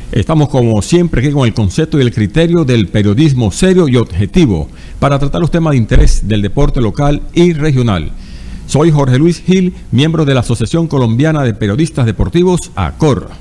Estamos como siempre aquí con el concepto y el criterio del periodismo serio y objetivo para tratar los temas de interés del deporte local y regional. Soy Jorge Luis Gil, miembro de la Asociación Colombiana de Periodistas Deportivos, ACOR.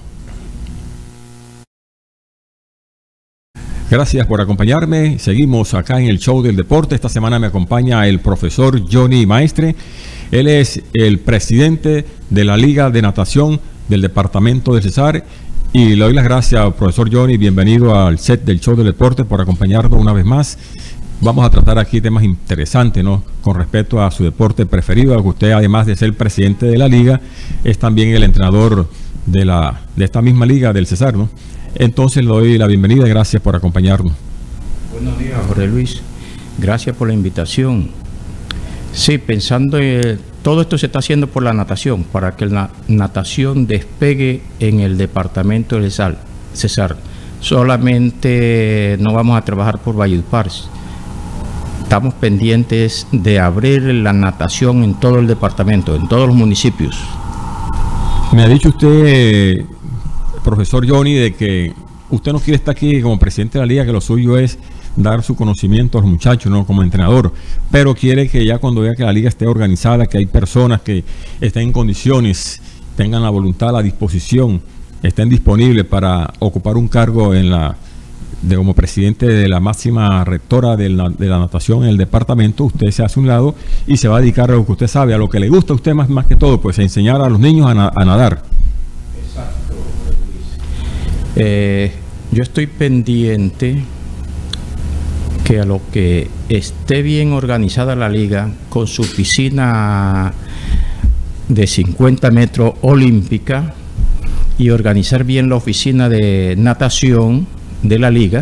Gracias por acompañarme. Seguimos acá en el show del deporte. Esta semana me acompaña el profesor Johnny Maestre. Él es el presidente de la Liga de Natación del departamento de Cesar. Y le doy las gracias, profesor Johnny. Bienvenido al set del show del deporte por acompañarnos una vez más. Vamos a tratar aquí temas interesantes, ¿no? Con respecto a su deporte preferido, que usted, además de ser presidente de la liga, es también el entrenador de esta misma liga del Cesar, ¿no? Entonces le doy la bienvenida y gracias por acompañarnos. Buenos días, Jorge Luis. Gracias por la invitación. Sí, pensando todo esto se está haciendo por la natación, para que la natación despegue en el departamento de Cesar. Solamente no vamos a trabajar por Valledupar. Estamos pendientes de abrir la natación en todo el departamento, en todos los municipios. Me ha dicho usted, profesor Johnny, de que usted no quiere estar aquí como presidente de la liga, que lo suyo es dar su conocimiento a los muchachos, ¿no? Como entrenador, pero quiere que ya cuando vea que la liga esté organizada, que hay personas que estén en condiciones, tengan la voluntad, la disposición, estén disponibles para ocupar un cargo como presidente de la máxima rectora de la natación en el departamento, usted se hace a un lado y se va a dedicar a lo que usted sabe, a lo que le gusta a usted más que todo, pues a enseñar a los niños a nadar. Exacto, Luis. Yo estoy pendiente que a lo que esté bien organizada la liga, con su piscina de 50 metros olímpica, y organizar bien la oficina de natación de la liga,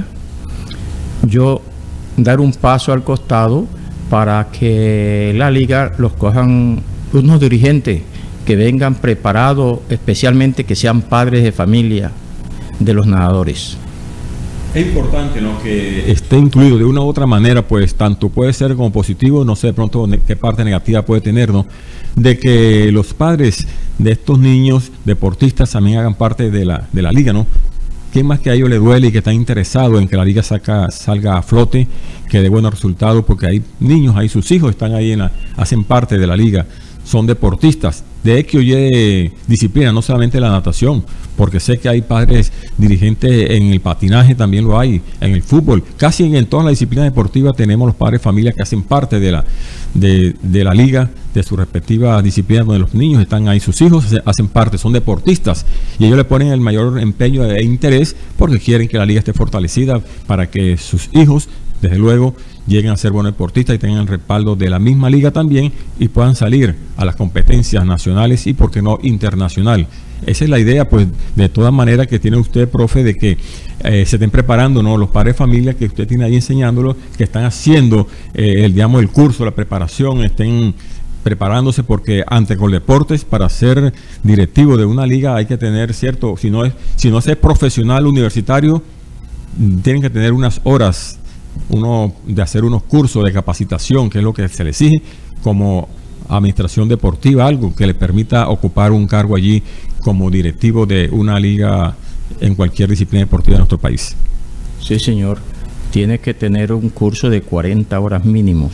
yo dar un paso al costado para que la liga los cojan unos dirigentes que vengan preparados, especialmente que sean padres de familia de los nadadores. Es importante, ¿no?, que esté incluido de una u otra manera, pues tanto puede ser como positivo, no sé de pronto qué parte negativa puede tener, ¿no?, de que los padres de estos niños deportistas también hagan parte de la liga, ¿no? ¿Qué más que a ellos les duele y que están interesados en que la liga salga a flote, que dé buenos resultados? Porque hay niños, ahí sus hijos están ahí, hacen parte de la liga, son deportistas de X o Y disciplina, no solamente la natación, porque sé que hay padres dirigentes en el patinaje, también lo hay, en el fútbol, casi en todas las disciplinas deportivas tenemos los padres de familia que hacen parte de la liga, de su respectiva disciplina, donde los niños están ahí, sus hijos hacen parte, son deportistas, y ellos le ponen el mayor empeño e interés porque quieren que la liga esté fortalecida para que sus hijos, desde luego, lleguen a ser buenos deportistas y tengan el respaldo de la misma liga también y puedan salir a las competencias nacionales y, por qué no, internacional. Esa es la idea, pues, de todas maneras que tiene usted, profe, de que se estén preparando, ¿no?, los padres de familia que usted tiene ahí enseñándolo, que están haciendo el curso, la preparación, estén preparándose, porque ante Coldeportes, para ser directivo de una liga hay que tener cierto, si no es profesional universitario, tienen que tener unas horas de hacer unos cursos de capacitación, que es lo que se le exige como administración deportiva, algo que le permita ocupar un cargo allí como directivo de una liga en cualquier disciplina deportiva de nuestro país. Sí, señor. Tiene que tener un curso de 40 horas mínimos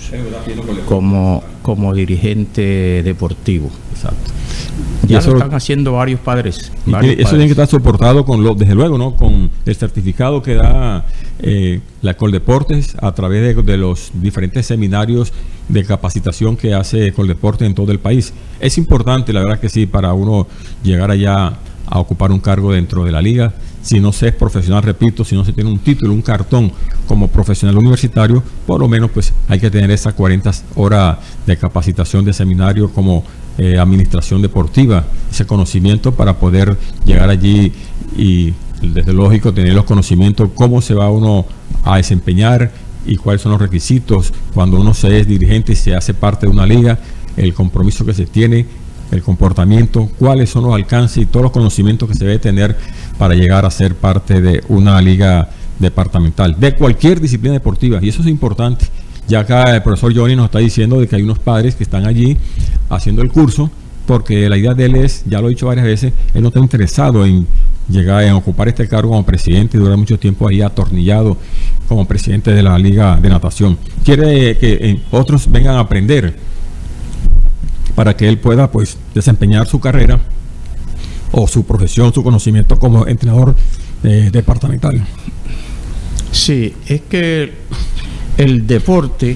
como dirigente deportivo. Exacto. Ya lo están haciendo varios padres. Eso tiene que estar soportado desde luego, ¿no?, con el certificado que da la Coldeportes a través de los diferentes seminarios de capacitación que hace Coldeportes en todo el país. Es importante, la verdad que sí, para uno llegar allá a ocupar un cargo dentro de la liga. Si no se es profesional, repito, si no se tiene un título, un cartón como profesional universitario, por lo menos pues hay que tener esas 40 horas de capacitación de seminario como administración deportiva, ese conocimiento para poder llegar allí y, desde lógico, tener los conocimientos, cómo se va uno a desempeñar y cuáles son los requisitos cuando uno se es dirigente y se hace parte de una liga, el compromiso que se tiene, el comportamiento, cuáles son los alcances y todos los conocimientos que se debe tener para llegar a ser parte de una liga departamental, de cualquier disciplina deportiva, y eso es importante. Ya acá el profesor Johnny nos está diciendo de que hay unos padres que están allí haciendo el curso, porque la idea de él es, ya lo he dicho varias veces, él no está interesado en llegar a ocupar este cargo como presidente y durar mucho tiempo ahí atornillado como presidente de la Liga de Natación. Quiere que otros vengan a aprender para que él pueda pues desempeñar su carrera o su profesión, su conocimiento como entrenador departamental. Sí, es que el deporte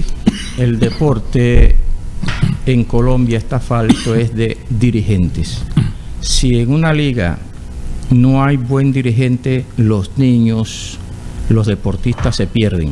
en Colombia está falto es de dirigentes. Si en una liga no hay buen dirigente, los niños, los deportistas se pierden.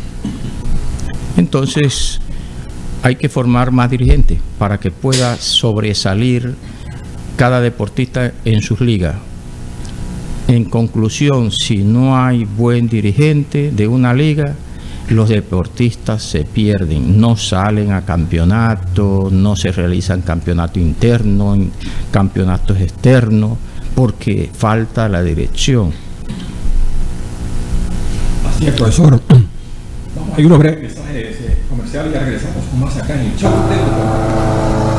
Entonces hay que formar más dirigentes para que pueda sobresalir cada deportista en sus ligas. En conclusión, si no hay buen dirigente de una liga, los deportistas se pierden, no salen a campeonatos, no se realizan campeonatos internos, campeonatos externos, porque falta la dirección. Así es, profesor. Hay unos breves mensajes comerciales y ya regresamos con más acá en el show del deporte.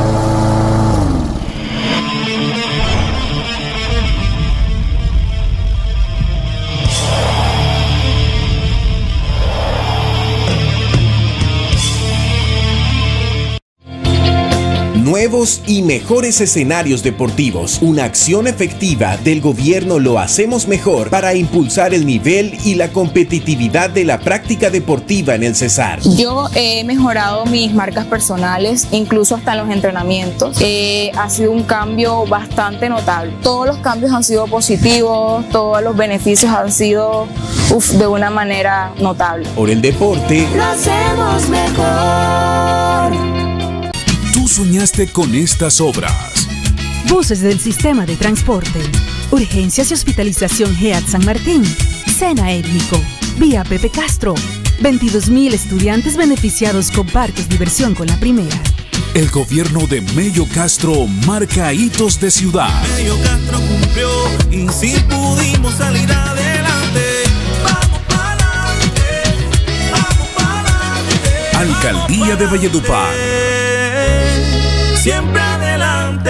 Nuevos y mejores escenarios deportivos. Una acción efectiva del gobierno Lo Hacemos Mejor para impulsar el nivel y la competitividad de la práctica deportiva en el Cesar. Yo he mejorado mis marcas personales, incluso hasta en los entrenamientos. Ha sido un cambio bastante notable. Todos los cambios han sido positivos, todos los beneficios han sido de una manera notable. Por el deporte, lo hacemos mejor. Tú soñaste con estas obras. Buses del Sistema de Transporte, Urgencias y Hospitalización GEAD San Martín, Sena Étnico, Vía Pepe Castro, 22.000 estudiantes beneficiados con parques diversión con la primera. El gobierno de Mello Castro marca hitos de ciudad. Mello Castro cumplió y sí pudimos salir adelante. Vamos para adelante, vamos para adelante. Alcaldía de Valledupar. Siempre adelante.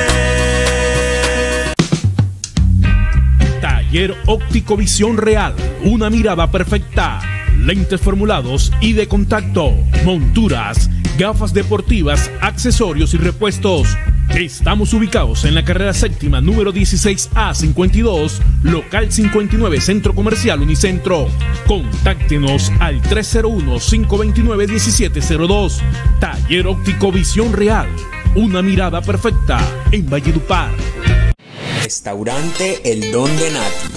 Taller Óptico Visión Real, una mirada perfecta, lentes formulados y de contacto, monturas, gafas deportivas, accesorios y repuestos. Estamos ubicados en la carrera séptima, número 16A52, local 59, Centro Comercial Unicentro. Contáctenos al 301-529-1702. Taller Óptico Visión Real, una mirada perfecta en Valledupar. Restaurante El Don de Nati.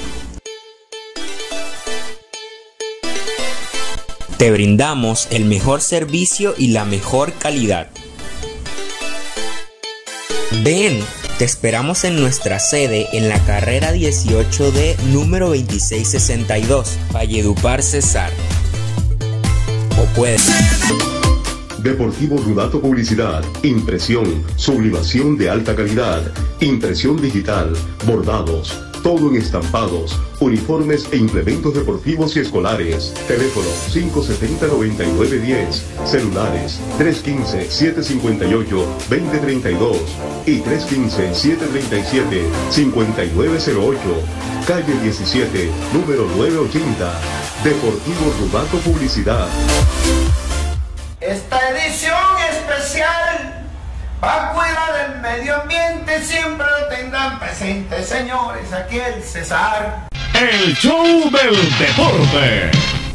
Te brindamos el mejor servicio y la mejor calidad. Ven, te esperamos en nuestra sede en la carrera 18D número 2662, Valledupar, Cesar. O puedes... Deportivo Rudato Publicidad, impresión, sublimación de alta calidad, impresión digital, bordados, todo en estampados, uniformes e implementos deportivos y escolares. Teléfono 570-9910, celulares 315-758-2032 y 315-737-5908, calle 17, número 980. Deportivo Rudato Publicidad. Esta edición especial va a cuidar del medio ambiente, siempre lo tendrán presente, señores, aquí el Cesar. El show del deporte.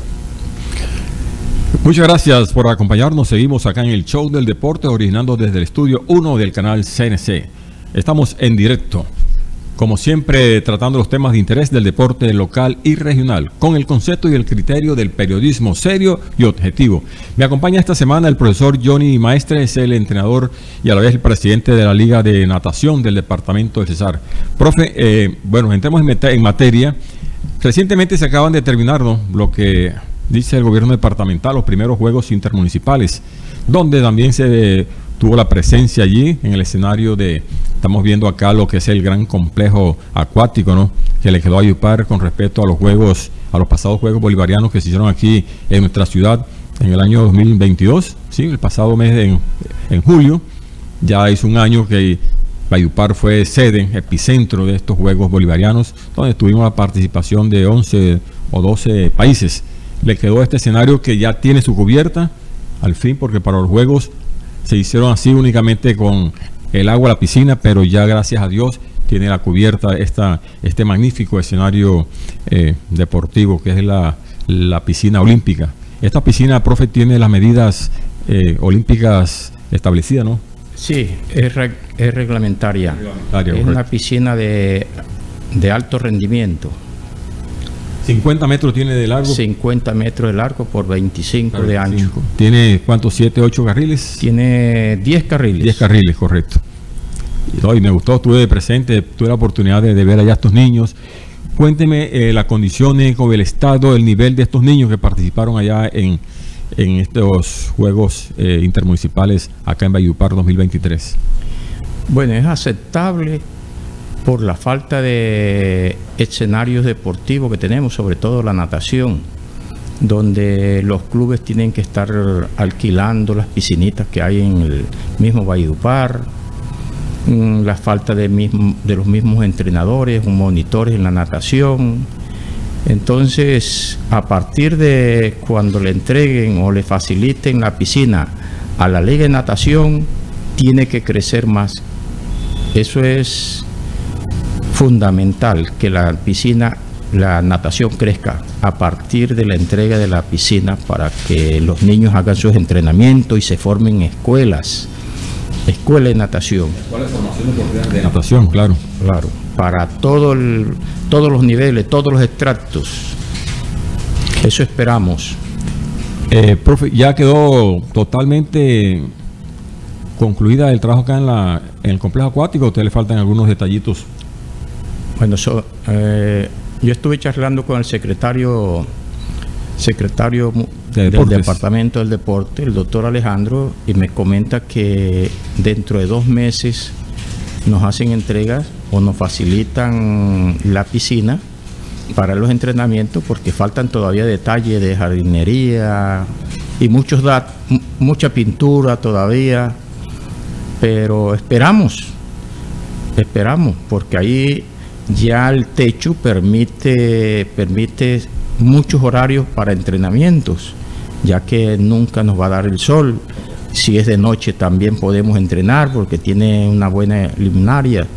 Muchas gracias por acompañarnos. Seguimos acá en el show del deporte, originando desde el estudio 1 del canal CNC. Estamos en directo, como siempre, tratando los temas de interés del deporte local y regional, con el concepto y el criterio del periodismo serio y objetivo. Me acompaña esta semana el profesor Johnny Maestre, es el entrenador y a la vez el presidente de la Liga de Natación del departamento de Cesar. Profe, bueno, entremos en materia. Recientemente se acaban de terminar, ¿no?, lo que dice el gobierno departamental, los primeros Juegos Intermunicipales, donde también se tuvo la presencia allí en el escenario de, estamos viendo acá lo que es el gran complejo acuático, ¿no?, que le quedó a Valledupar con respecto a los juegos, a los pasados Juegos Bolivarianos que se hicieron aquí en nuestra ciudad en el año 2022, sí, el pasado mes en julio. Ya hizo un año que Valledupar fue sede, epicentro de estos Juegos Bolivarianos, donde tuvimos la participación de 11 o 12 países. Le quedó este escenario que ya tiene su cubierta, al fin, porque para los Juegos se hicieron así únicamente con el agua, la piscina, pero ya gracias a Dios tiene la cubierta este magnífico escenario deportivo que es la piscina olímpica. Esta piscina, profe, tiene las medidas olímpicas establecidas, ¿no? Sí, es reglamentaria. Es una piscina de alto rendimiento. 50 metros tiene de largo. 50 metros de largo por 25 de ancho. ¿Tiene cuántos? ¿7, 8 carriles? Tiene 10 carriles. 10 carriles, correcto. Y me gustó, tuve la oportunidad de ver allá a estos niños. Cuénteme las condiciones, con el estado, el nivel de estos niños que participaron allá en estos Juegos Intermunicipales acá en Valledupar 2023. Bueno, es aceptable por la falta de escenarios deportivos que tenemos, sobre todo la natación, donde los clubes tienen que estar alquilando las piscinitas que hay en el mismo Valledupar, la falta de los mismos entrenadores o monitores en la natación. Entonces, a partir de cuando le entreguen o le faciliten la piscina a la Liga de Natación, tiene que crecer más. Eso es fundamental, que la natación crezca a partir de la entrega de la piscina para que los niños hagan sus entrenamientos y se formen escuelas de natación. ¿Cuál es la formación de natación? Claro. Claro, para todos los niveles, todos los extractos. Eso esperamos. Profe, ¿ya quedó totalmente concluida el trabajo acá en el complejo acuático o a usted le faltan algunos detallitos? Bueno, yo estuve charlando con el secretario del Departamento del Deporte, el doctor Alejandro, y me comenta que dentro de 2 meses nos hacen entregas o nos facilitan la piscina para los entrenamientos, porque faltan todavía detalles de jardinería y mucha pintura todavía, pero esperamos, porque ahí ya el techo permite muchos horarios para entrenamientos, ya que nunca nos va a dar el sol. Si es de noche también podemos entrenar porque tiene una buena luminaria.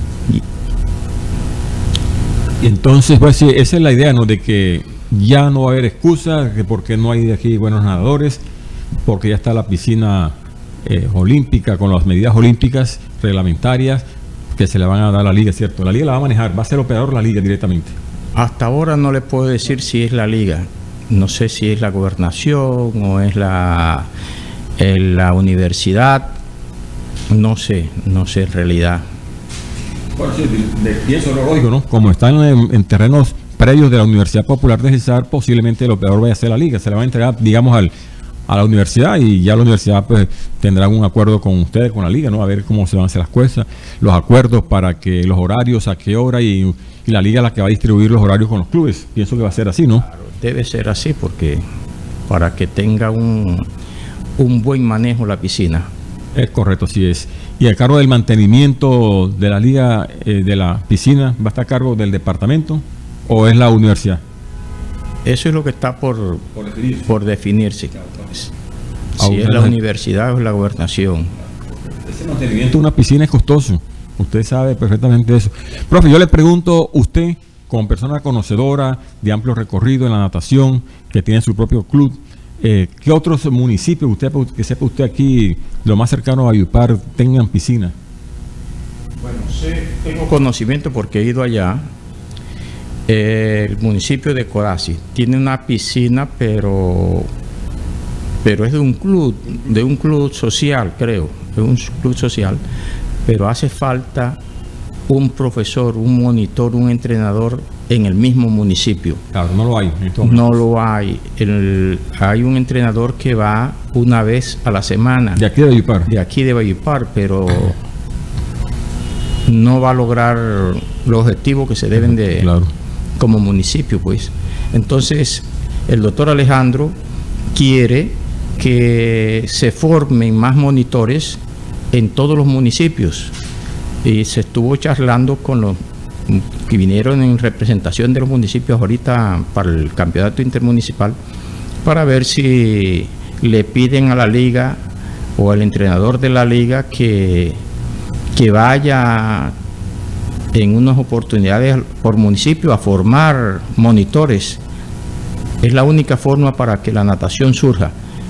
Y entonces, pues sí, esa es la idea, ¿no? De que ya no va a haber excusa, que porque no hay de aquí buenos nadadores, porque ya está la piscina olímpica con las medidas olímpicas reglamentarias que se le van a dar a la liga, ¿cierto? La liga la va a manejar, va a ser operador la liga directamente. Hasta ahora no le puedo decir si es la liga, no sé si es la gobernación o es la universidad, no sé en realidad. Bueno, sí, pienso lo lógico, ¿no? Como están en terrenos predios de la Universidad Popular de Cesar, posiblemente el operador vaya a ser la liga, se le va a entregar, digamos, a la universidad, y ya la universidad pues tendrá un acuerdo con ustedes, con la liga, ¿no? A ver cómo se van a hacer las cosas, los acuerdos para que los horarios, a qué hora, y la liga es la que va a distribuir los horarios con los clubes. Pienso que va a ser así, ¿no? Claro, debe ser así, porque para que tenga un buen manejo la piscina. Es correcto, así es. ¿Y el cargo del mantenimiento de la liga, de la piscina, va a estar a cargo del departamento o es la universidad? Eso es lo que está por definirse. Si es la universidad o es la gobernación. Ese mantenimiento de una piscina es costoso. Usted sabe perfectamente eso. Profe, yo le pregunto, usted, como persona conocedora de amplio recorrido en la natación, que tiene su propio club, ¿qué otros municipios, que sepa usted aquí, lo más cercano a Valledupar, tengan piscina? Bueno, tengo conocimiento porque he ido allá. El municipio de Corazi tiene una piscina, pero es de un club social, creo, de un club social, pero hace falta un profesor, un monitor, un entrenador en el mismo municipio. Claro, no lo hay. No lo hay. Hay un entrenador que va una vez a la semana. ¿De aquí de Valledupar? De aquí de Valledupar, pero no va a lograr los objetivos que se deben de... Claro. Como municipio, pues. Entonces, el doctor Alejandro quiere que se formen más monitores en todos los municipios Y se estuvo charlando con los que vinieron en representación de los municipios ahorita para el campeonato intermunicipal, para ver si le piden a la liga o al entrenador de la liga que vaya en unas oportunidades por municipio a formar monitores. Es la única forma para que la natación surja.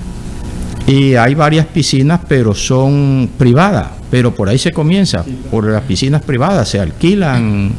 Y hay varias piscinas, pero son privadas, pero por ahí se comienza, por las piscinas privadas se alquilan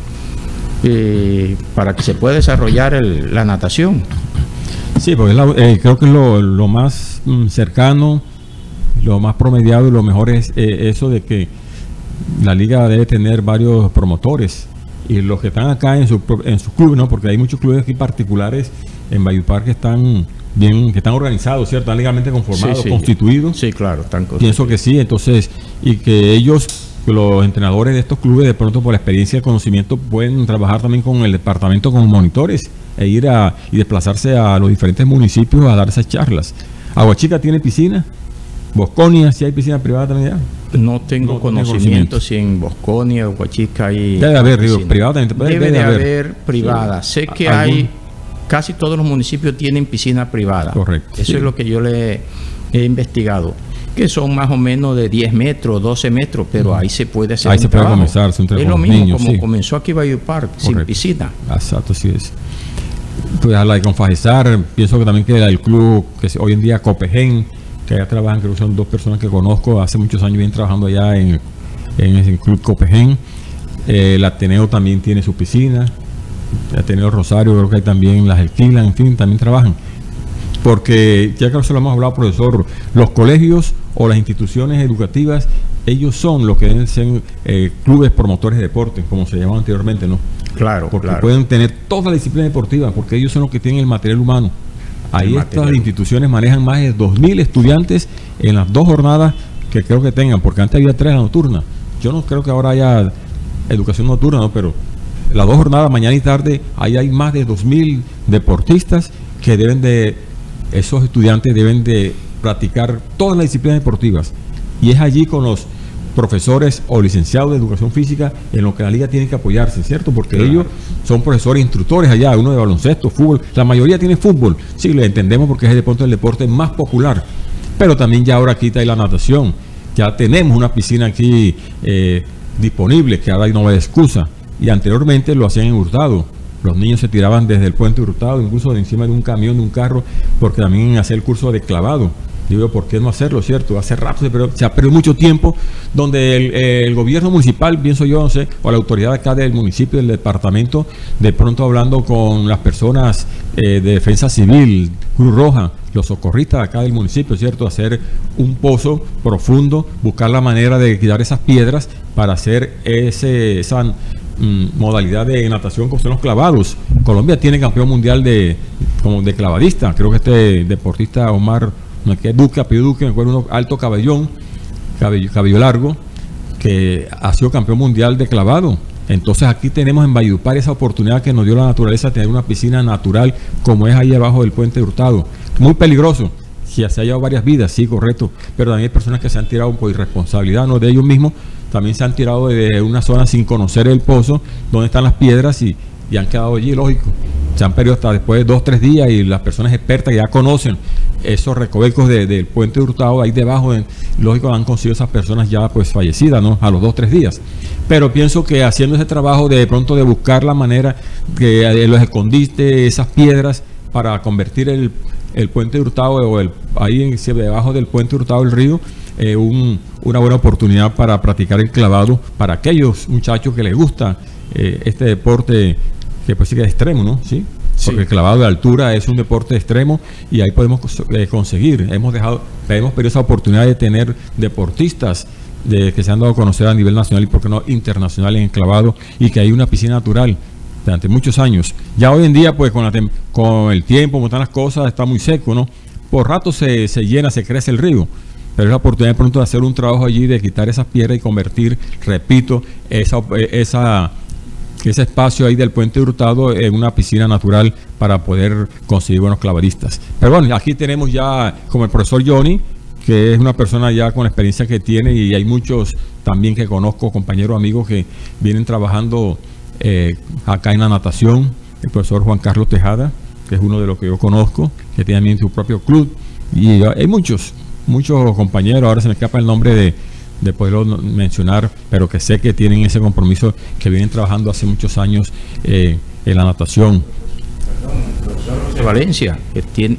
para que se pueda desarrollar la natación. Sí, porque creo que es lo más cercano, lo más promediado y lo mejor es eso de que la liga debe tener varios promotores, y los que están acá en sus clubes, ¿no? Porque hay muchos clubes aquí particulares en Valledupar que están bien, que están organizados, ¿cierto? Están legalmente conformados, constituidos. Sí, claro, están constituidos. Pienso que sí, entonces, y que ellos, los entrenadores de estos clubes, de pronto por la experiencia y el conocimiento, pueden trabajar también con el departamento con monitores e ir y desplazarse a los diferentes municipios a dar esas charlas. Aguachica tiene piscina, Bosconia, si hay piscina privada también ya. No tengo conocimiento si en Bosconia o Huachica hay. Debe haber, digo, privada también. Debe de haber privada. Sí. Sé que hay, casi todos los municipios tienen piscina privada. Correcto. Eso es lo que yo le he investigado, que son más o menos de 10 metros, 12 metros, pero ahí se puede hacer. Ahí se puede comenzar. Es lo mismo como comenzó aquí Valledupar, sin piscina. Exacto, así es. Pues a la de Confagesar, pienso que también que el club, que hoy en día Copején, que allá trabajan, creo que son dos personas que conozco, hace muchos años vienen trabajando allá en el club Copején. El Ateneo también tiene su piscina, el Ateneo Rosario, creo que hay también las alquilan, en fin, también trabajan. Porque, ya que se lo hemos hablado, profesor, los colegios o las instituciones educativas, ellos son los que deben ser clubes promotores de deporte, como se llamaban anteriormente, ¿no? Claro, porque pueden tener toda la disciplina deportiva, porque ellos son los que tienen el material humano. Ahí estas instituciones manejan más de 2.000 estudiantes en las 2 jornadas que creo que tengan, porque antes había 3 nocturnas. Yo no creo que ahora haya educación nocturna, ¿no? Pero las 2 jornadas, mañana y tarde, ahí hay más de 2.000 deportistas que esos estudiantes deben de practicar todas las disciplinas deportivas. Y es allí con los profesores o licenciados de educación física en lo que la liga tiene que apoyarse, ¿cierto? Porque ellos son profesores instructores allá, uno de baloncesto, fútbol, la mayoría tiene fútbol, sí, le entendemos porque es el deporte más popular, pero también ya ahora aquí está la natación, ya tenemos una piscina aquí disponible, que ahora no hay excusa, y anteriormente lo hacían en Hurtado, los niños se tiraban desde el puente Hurtado, incluso de encima de un camión, de un carro, porque también hacía el curso de clavado. Digo, ¿por qué no hacerlo, cierto? Hace rato se ha perdido mucho tiempo donde el gobierno municipal, pienso yo, no sé, o la autoridad acá del municipio, del departamento, de pronto hablando con las personas de defensa civil, Cruz Roja, los socorristas acá del municipio, cierto, hacer un pozo profundo, buscar la manera de quitar esas piedras para hacer esa modalidad de natación con los clavados. Colombia tiene campeón mundial de clavadista, creo que este deportista Omar, no, que es Duque, apellido Duque, me acuerdo, uno alto cabello largo, que ha sido campeón mundial de clavado. Entonces aquí tenemos en Valledupar esa oportunidad que nos dio la naturaleza de tener una piscina natural como es ahí abajo del puente de Hurtado. Muy peligroso, si se ha llevado varias vidas, sí, correcto, pero también hay personas que se han tirado por irresponsabilidad, no de ellos mismos, también se han tirado de una zona sin conocer el pozo, donde están las piedras y han quedado allí, lógico. Se han perdido hasta después de 2 o 3 días y las personas expertas que ya conocen esos recovecos del puente de Hurtado, ahí debajo, lógico, han conseguido esas personas ya pues fallecidas, ¿no? A los 2 o 3 días. Pero pienso que haciendo ese trabajo de pronto de buscar la manera que los escondite, esas piedras, para convertir el puente de Hurtado o ahí debajo del puente de Hurtado del río, una buena oportunidad para practicar el clavado para aquellos muchachos que les gusta este deporte que pues sí que es extremo, ¿no? Sí. Porque el clavado de altura es un deporte extremo y ahí podemos conseguir. Hemos perdido esa oportunidad de tener deportistas que se han dado a conocer a nivel nacional y por qué no internacional en el clavado, y que hay una piscina natural durante muchos años. Ya hoy en día, pues con el tiempo, como están las cosas, está muy seco, ¿no? Por rato se llena, se crece el río. Pero es la oportunidad de pronto de hacer un trabajo allí, de quitar esas piedras y convertir, repito, ese espacio ahí del puente de Hurtado en una piscina natural para poder conseguir buenos clavadistas. Pero bueno, aquí tenemos ya como el profesor Johnny, que es una persona ya con la experiencia que tiene, y hay muchos también que conozco, compañeros, amigos que vienen trabajando acá en la natación. El profesor Juan Carlos Tejada, que es uno de los que yo conozco, que tiene también su propio club, y hay muchos compañeros, ahora se me escapa el nombre de poderlo mencionar, pero que sé que tienen ese compromiso, que vienen trabajando hace muchos años en la natación. De Valencia, que tiene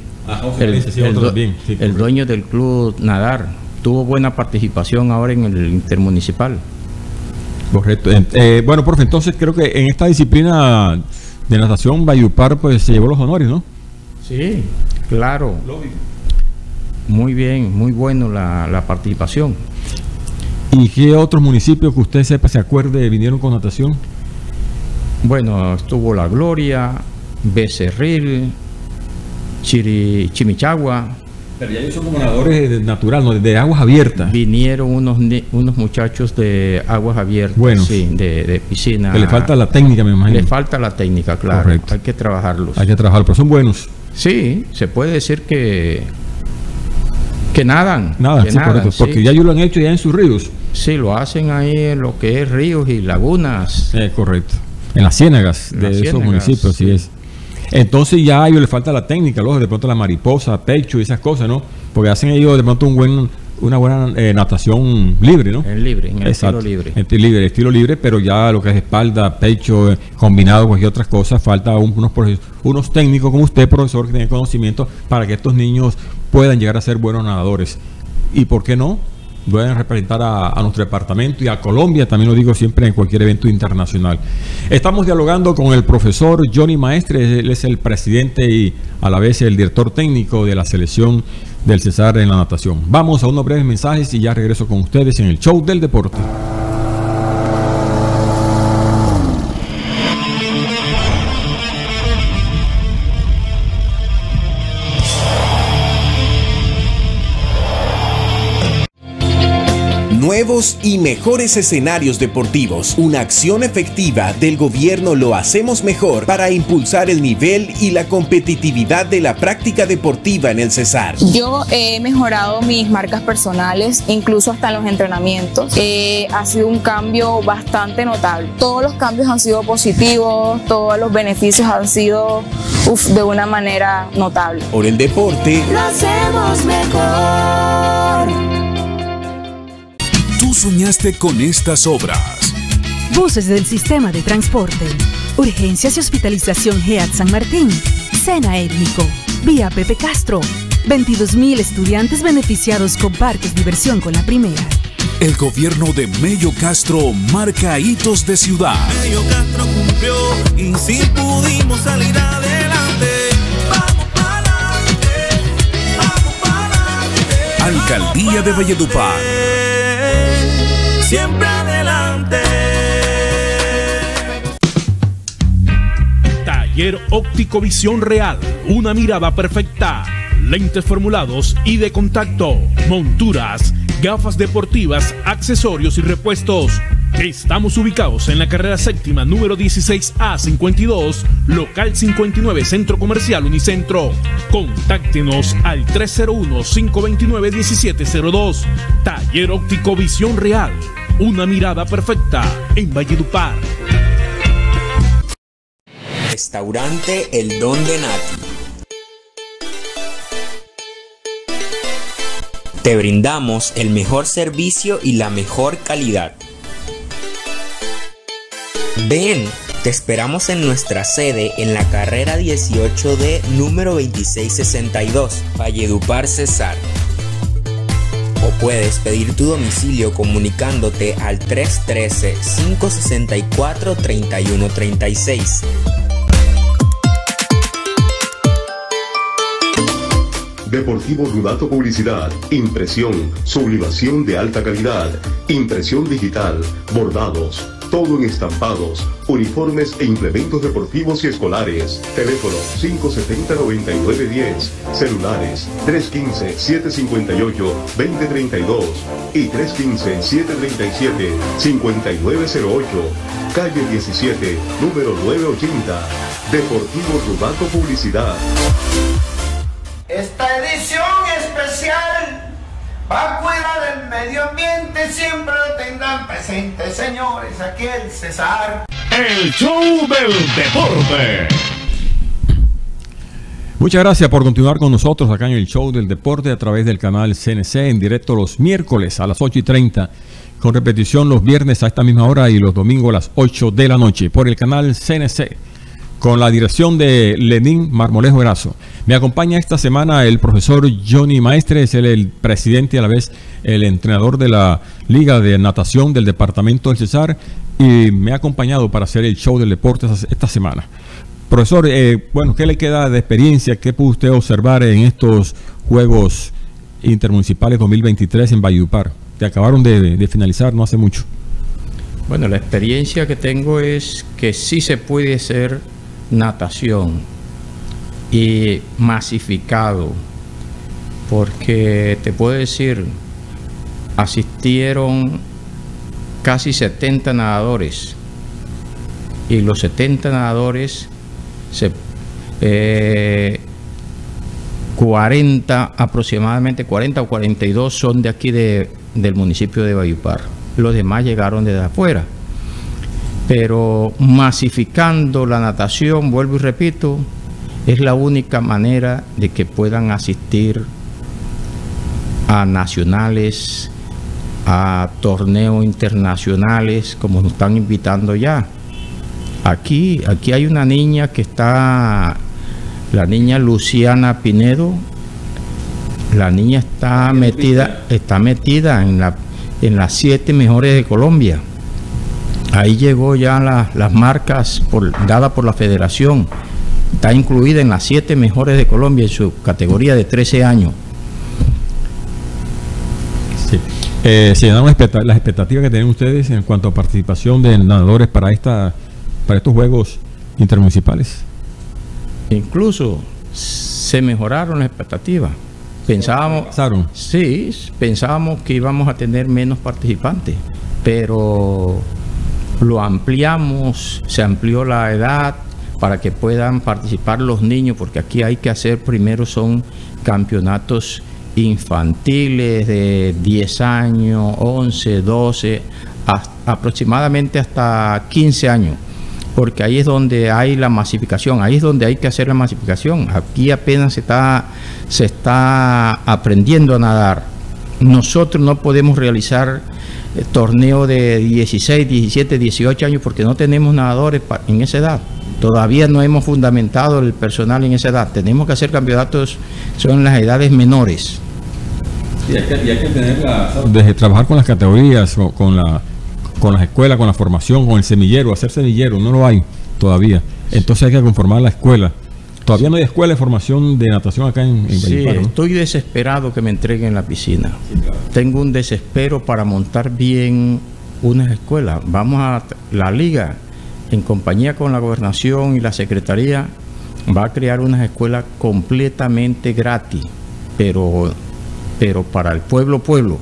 el dueño del club Nadar, tuvo buena participación ahora en el intermunicipal. Correcto. Bueno, profe, entonces creo que en esta disciplina de natación Valledupar pues se llevó los honores, ¿no? Sí, claro. Lógico. Muy bien, muy bueno la participación. ¿Y qué otros municipios que usted sepa, se acuerde, vinieron con natación? Bueno, estuvo La Gloria, Becerril, Chimichagua. Pero ya ellos son como nadadores natural, ¿no? De aguas abiertas. Vinieron unos muchachos de aguas abiertas, bueno, sí, de piscina. Que le falta la técnica, me imagino. Le falta la técnica, claro. Correcto. Hay que trabajarlos. Hay que trabajarlos, pero son buenos. Sí, se puede decir que nadan. Nada, sí, correcto, porque sí, ya ellos lo han hecho ya en sus ríos. Sí, lo hacen ahí en lo que es ríos y lagunas. Correcto. En las ciénagas de esos municipios, sí es. Entonces ya a ellos les falta la técnica, luego de pronto la mariposa, pecho y esas cosas, ¿no? Porque hacen ellos de pronto una buena natación libre, ¿no? En libre, en el estilo libre. Estilo libre, pero ya lo que es espalda, pecho, combinado con otras cosas, falta unos técnicos como usted, profesor, que tiene conocimiento para que estos niños puedan llegar a ser buenos nadadores. ¿Y por qué no? Pueden representar a nuestro departamento y a Colombia, también lo digo siempre, en cualquier evento internacional. Estamos dialogando con el profesor Johnny Maestre, él es el presidente y a la vez el director técnico de la selección del Cesar en la natación. Vamos a unos breves mensajes y ya regreso con ustedes en el show del deporte. Nuevos y mejores escenarios deportivos. Una acción efectiva del gobierno Lo Hacemos Mejor para impulsar el nivel y la competitividad de la práctica deportiva en el Cesar. Yo he mejorado mis marcas personales, incluso hasta en los entrenamientos. Ha sido un cambio bastante notable. Todos los cambios han sido positivos, todos los beneficios han sido de una manera notable. Por el deporte, lo hacemos mejor. Tú soñaste con estas obras. Buses del sistema de transporte. Urgencias y hospitalización GEAT San Martín. Sena Étnico. Vía Pepe Castro. 22.000 estudiantes beneficiados con parques diversión con la primera. El gobierno de Mello Castro marca hitos de ciudad. Mello Castro cumplió y sí pudimos salir adelante. Vamos para adelante. Vamos para adelante. Alcaldía de Valledupar. Siempre adelante. Taller Óptico Visión Real, una mirada perfecta. Lentes formulados y de contacto, monturas, gafas deportivas, accesorios y repuestos. Estamos ubicados en la carrera séptima, número 16A52, local 59, Centro Comercial Unicentro. Contáctenos al 301-529-1702. Taller Óptico Visión Real, una mirada perfecta en Valledupar. Restaurante El Don de Nati. Te brindamos el mejor servicio y la mejor calidad. Ven, te esperamos en nuestra sede en la carrera 18D número 2662, Valledupar, Cesar. O puedes pedir tu domicilio comunicándote al 313-564-3136. Deportivo Rudato Publicidad, impresión, sublimación de alta calidad, impresión digital, bordados, todo en estampados, uniformes e implementos deportivos y escolares. Teléfono 570-9910, celulares 315-758-2032 y 315-737-5908, calle 17, número 980. Deportivo Rudato Publicidad. Esta edición especial va a cuidar del medio ambiente, siempre lo tendrán presente, señores, aquí el César. El show del deporte. Muchas gracias por continuar con nosotros acá en el show del deporte a través del canal CNC en directo los miércoles a las 8:30, con repetición los viernes a esta misma hora y los domingos a las 8 de la noche por el canal CNC, con la dirección de Lenín Marmolejo Erazo. Me acompaña esta semana el profesor Johnny Maestre, es el presidente y a la vez el entrenador de la Liga de Natación del Departamento del Cesar, y me ha acompañado para hacer el show del deporte esta semana. Profesor, bueno, ¿qué le queda de experiencia? ¿Qué pudo usted observar en estos Juegos Intermunicipales 2023 en Valledupar? Que acabaron de finalizar no hace mucho. Bueno, la experiencia que tengo es que sí se puede hacer natación y masificado, porque te puedo decir, asistieron casi 70 nadadores y los 70 nadadores 40 aproximadamente, 40 o 42 son de aquí del municipio de Valledupar. Los demás llegaron desde afuera. Pero masificando la natación, vuelvo y repito, es la única manera de que puedan asistir a nacionales, a torneos internacionales, como nos están invitando ya. Aquí hay una niña que está, la niña Luciana Pinedo. La niña está metida en las 7 mejores de Colombia. Ahí llegó ya las marcas dadas por la federación. Está incluida en las 7 mejores de Colombia en su categoría de 13 años. Sí. ¿Se dan las expectativas que tienen ustedes en cuanto a participación de nadadores para estos Juegos Intermunicipales? Incluso se mejoraron las expectativas. Pensábamos que íbamos a tener menos participantes, pero lo ampliamos, se amplió la edad para que puedan participar los niños, porque aquí hay que hacer primero son campeonatos infantiles de 10 años, 11, 12, aproximadamente hasta 15 años, porque ahí es donde hay la masificación, ahí es donde hay que hacer la masificación. Aquí apenas se está aprendiendo a nadar. Nosotros no podemos realizar torneo de 16, 17, 18 años porque no tenemos nadadores en esa edad. Todavía no hemos fundamentado el personal en esa edad. Tenemos que hacer campeonatos, son las edades menores. Y hay que desde trabajar con las categorías, con las escuelas, con la formación, con el semillero, hacer semillero, no lo hay todavía. Entonces hay que conformar la escuela. Todavía no hay escuela de formación de natación acá en Valledupar, ¿no? Estoy desesperado que me entreguen la piscina. Sí, claro. Tengo un desespero para montar bien unas escuelas. Vamos a la liga, en compañía con la gobernación y la secretaría, va a crear unas escuelas completamente gratis, pero para el pueblo.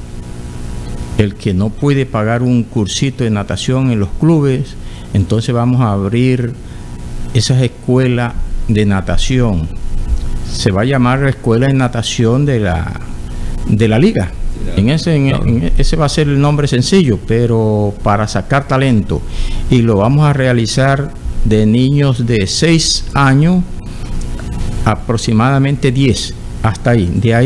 El que no puede pagar un cursito de natación en los clubes, entonces vamos a abrir esas escuelas de natación. Se va a llamar la escuela de natación de la liga. Ese va a ser el nombre sencillo, pero para sacar talento. Y lo vamos a realizar de niños de 6 años aproximadamente 10, hasta ahí. De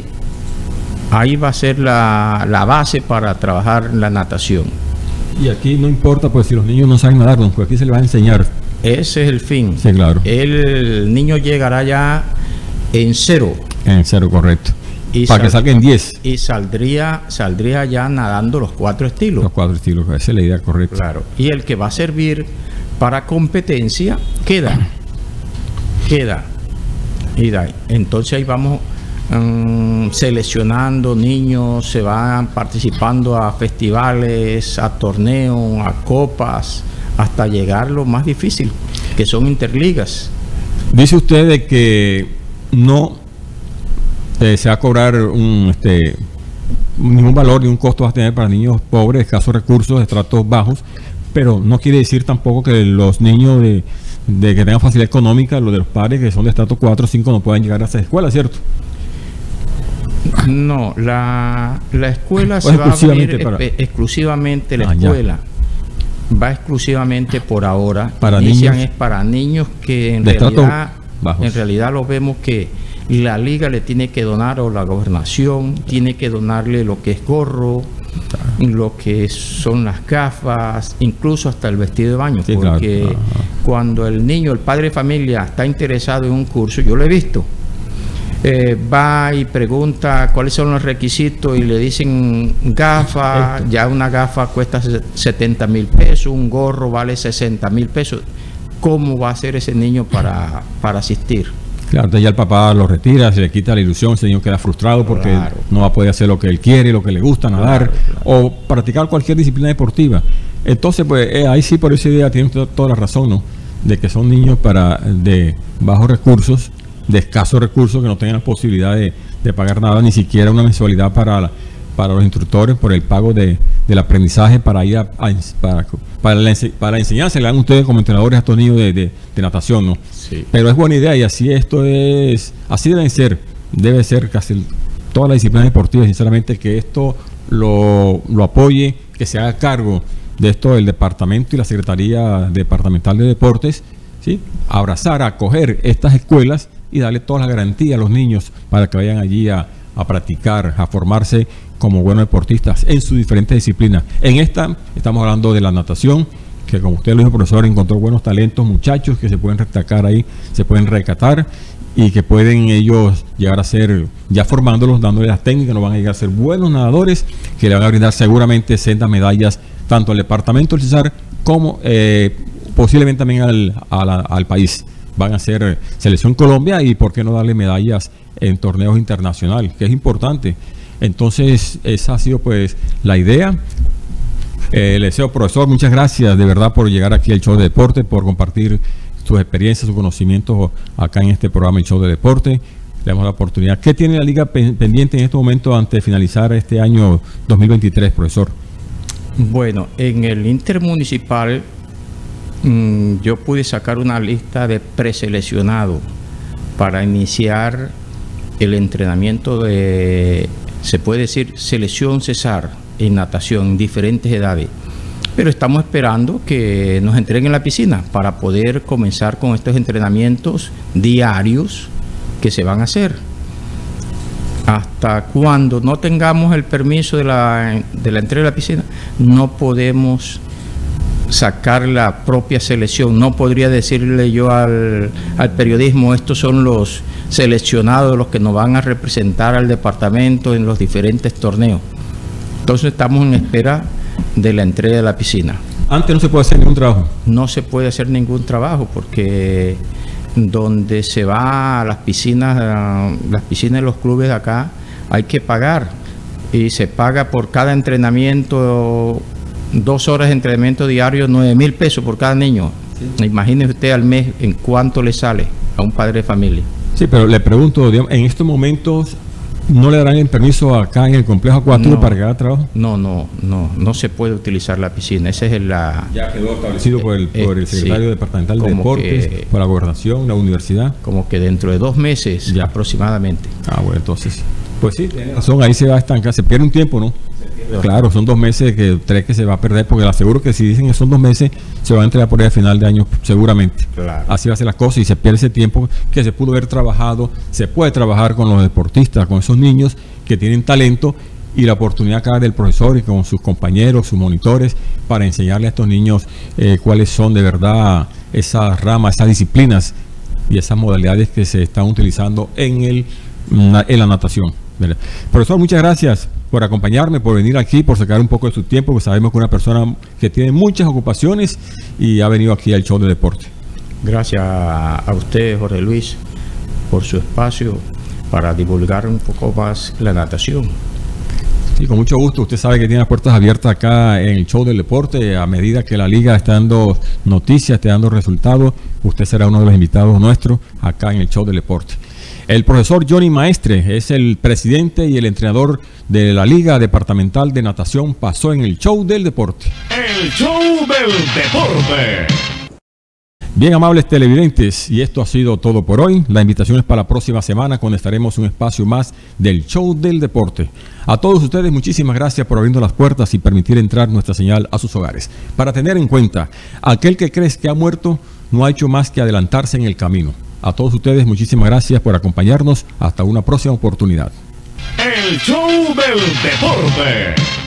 ahí va a ser la base para trabajar la natación. Y aquí no importa pues si los niños no saben nadar, pues aquí se les va a enseñar. Ese es el fin. Sí, claro. El niño llegará ya en 0. En 0, correcto. Para que salga en 10. Y saldría ya nadando los 4 estilos. Los 4 estilos, esa es la idea correcta. Claro. Y el que va a servir para competencia queda. Y entonces ahí vamos seleccionando niños, se van participando a festivales, a torneos, a copas, hasta llegar lo más difícil, que son interligas. Dice usted de que no se va a cobrar ningún valor ni un costo va a tener para niños pobres, escasos recursos, de estratos bajos, pero no quiere decir tampoco que los niños de que tengan facilidad económica, los de los padres que son de estrato 4 o 5 no puedan llegar a esa escuela, ¿cierto? No, la escuela se va a abrir exclusivamente, la escuela va exclusivamente por ahora. Para Inician niños, es para niños que en realidad lo vemos que la liga le tiene que donar, o la gobernación tiene que donarle lo que es gorro, lo que son las gafas, incluso hasta el vestido de baño, sí, porque claro. cuando el niño, el padre de familia está interesado en un curso, yo lo he visto, va y pregunta cuáles son los requisitos y le dicen gafas, ya una gafa cuesta 70,000 pesos, un gorro vale 60,000 pesos. ¿Cómo va a ser ese niño para asistir? Claro, entonces ya el papá lo retira, se le quita la ilusión, ese niño queda frustrado porque no va a poder hacer lo que él quiere, lo que le gusta, nadar o practicar cualquier disciplina deportiva. Entonces, pues ahí sí, por esa idea tiene toda la razón, ¿no? De que son niños de bajos recursos, de escasos recursos, que no tengan la posibilidad de pagar nada, ni siquiera una mensualidad para los instructores por el pago del aprendizaje para ir para la enseñanza. Le dan ustedes como entrenadores a estos niños de natación, ¿no? Sí. Pero es buena idea y así así debe ser casi todas las disciplinas deportivas, sinceramente, que esto lo apoye, que se haga cargo de esto el departamento y la Secretaría Departamental de Deportes, ¿sí? Abrazar, acoger estas escuelas y darle todas las garantías a los niños para que vayan allí a practicar, a formarse como buenos deportistas en sus diferentes disciplinas. En esta estamos hablando de la natación, que como usted lo dijo, profesor, encontró buenos talentos, muchachos que se pueden destacar ahí, se pueden rescatar y que pueden ellos llegar a ser, ya formándolos, dándoles las técnicas, no van a llegar a ser buenos nadadores, que le van a brindar seguramente sendas medallas tanto al departamento del Cesar como posiblemente también al país. Van a ser selección Colombia y por qué no darle medallas en torneos internacionales, que es importante. Entonces esa ha sido pues la idea. Le deseo, profesor, muchas gracias de verdad por llegar aquí al Show de Deporte, por compartir sus experiencias, sus conocimientos acá en este programa, el Show de Deporte. Le damos la oportunidad. ¿Qué tiene la liga pendiente en este momento antes de finalizar este año 2023, profesor? Bueno, en el intermunicipal yo pude sacar una lista de preseleccionados para iniciar el entrenamiento de, se puede decir, selección Cesar en natación en diferentes edades. Pero estamos esperando que nos entreguen la piscina para poder comenzar con estos entrenamientos diarios que se van a hacer. Hasta cuando no tengamos el permiso de la entrega de la piscina, no podemos sacar la propia selección. No podría decirle yo al periodismo, estos son los seleccionados, los que nos van a representar al departamento en los diferentes torneos. Entonces estamos en espera de la entrega de la piscina. Antes no se puede hacer ningún trabajo. No se puede hacer ningún trabajo porque donde se va a las piscinas de los clubes de acá, hay que pagar. Y se paga por cada entrenamiento, 2 horas de entrenamiento diario, 9,000 pesos por cada niño. Sí. Imagínese usted al mes en cuánto le sale a un padre de familia. Sí, pero le pregunto, digamos, en estos momentos ¿no le darán el permiso acá en el complejo acuático para que haga trabajo? No se puede utilizar la piscina. Ese es ya quedó establecido por el secretario departamental de Deportes, por la gobernación, la universidad. Como que dentro de 2 meses ya aproximadamente. Ah, bueno, entonces, pues sí, tiene razón, ahí se va a estancar, se pierde un tiempo, ¿no? Claro, son 2 meses, 3 que se va a perder, porque le aseguro que si dicen que son 2 meses, se va a entregar por ahí a final de año, seguramente. Claro. Así va a ser las cosas y se pierde ese tiempo que se pudo haber trabajado. Se puede trabajar con los deportistas, con esos niños que tienen talento y la oportunidad acá del profesor y con sus compañeros, sus monitores, para enseñarle a estos niños cuáles son de verdad esas ramas, esas disciplinas y esas modalidades que se están utilizando en la natación. ¿Verdad? Profesor, muchas gracias por acompañarme, por venir aquí, por sacar un poco de su tiempo, porque sabemos que una persona que tiene muchas ocupaciones y ha venido aquí al Show de Deporte. Gracias a usted, Jorge Luis, por su espacio para divulgar un poco más la natación. Sí, con mucho gusto. Usted sabe que tiene las puertas abiertas acá en el Show del Deporte. A medida que la liga está dando noticias, está dando resultados, usted será uno de los invitados nuestros acá en el Show del Deporte. El profesor Johnny Maestre es el presidente y el entrenador de la Liga Departamental de Natación. Pasó en el Show del Deporte. El Show del Deporte. Bien, amables televidentes, y esto ha sido todo por hoy. La invitación es para la próxima semana, cuando estaremos un espacio más del show del deporte. A todos ustedes, muchísimas gracias por abrirnos las puertas y permitir entrar nuestra señal a sus hogares. Para tener en cuenta, aquel que crees que ha muerto no ha hecho más que adelantarse en el camino. A todos ustedes, muchísimas gracias por acompañarnos. Hasta una próxima oportunidad. El show del deporte.